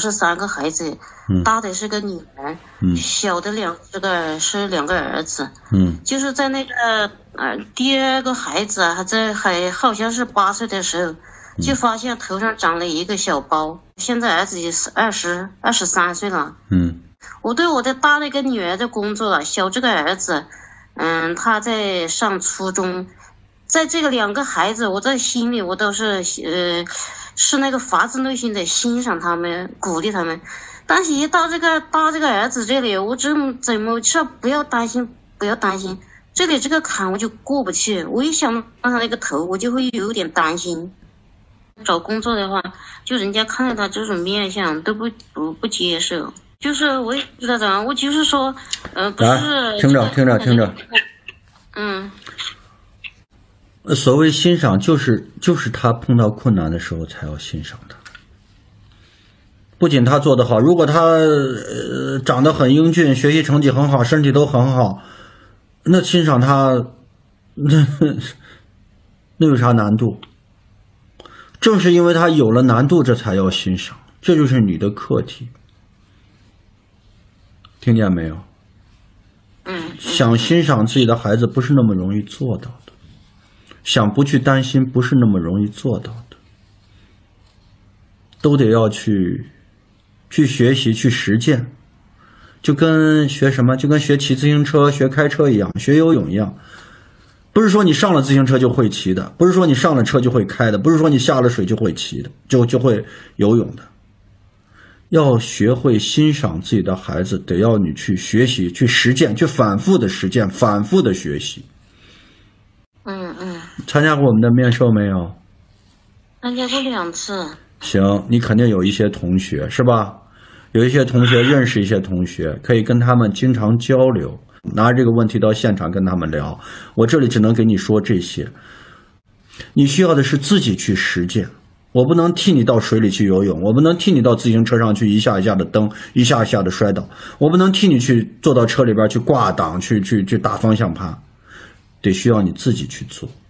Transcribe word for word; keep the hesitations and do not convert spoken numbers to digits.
是三个孩子， 嗯、 大的是个女儿， 嗯、 小的两这个是两个儿子。 嗯， 就是在那个呃第二个孩子啊，还在还好像是八岁的时候，就发现头上长了一个小包。现在儿子也是二十二十三岁了。 嗯， 我对我的大那个女儿的工作啊，小这个儿子，嗯，他在上初中。在这个两个孩子，我在心里我都是呃，是那个发自内心的欣赏他们，鼓励他们。但是一到这个到这个儿子这里，我怎怎么说不要担心，不要担心，这里这个坎我就过不去。我一想到他那个头，我就会有点担心。找工作的话，就人家看到他这种面相都不不不接受。就是我也知道怎样，我就是说，呃，不是。 听着听着听着。 嗯。 所谓欣赏，就是就是他碰到困难的时候才要欣赏他。不仅他做得好，如果他呃长得很英俊，学习成绩很好，身体都很好，那欣赏他，那那有啥难度？正是因为他有了难度，这才要欣赏，这就是你的课题。听见没有？ 嗯。 想欣赏自己的孩子不是那么容易做到的。想不去担心不是那么容易做到的，都得要去去学习去实践，就跟学什么就跟学骑自行车学开车一样，学游泳一样，不是说你上了自行车就会骑的，不是说你上了车就会开的，不是说你下了水就会骑的，就就会游泳的。要学会欣赏自己的孩子，得要你去学习去实践，去反复的实践，反复的学习。 嗯嗯， 参加过我们的面授没有？ 参加过两次。 行，你肯定有一些同学是吧？有一些同学认识一些同学，可以跟他们经常交流，拿着这个问题到现场跟他们聊。我这里只能给你说这些，你需要的是自己去实践。我不能替你到水里去游泳，我不能替你到自行车上去一下一下的蹬，一下一下的摔倒，我不能替你去坐到车里边去挂档，去去去打方向盘。得需要你自己去做。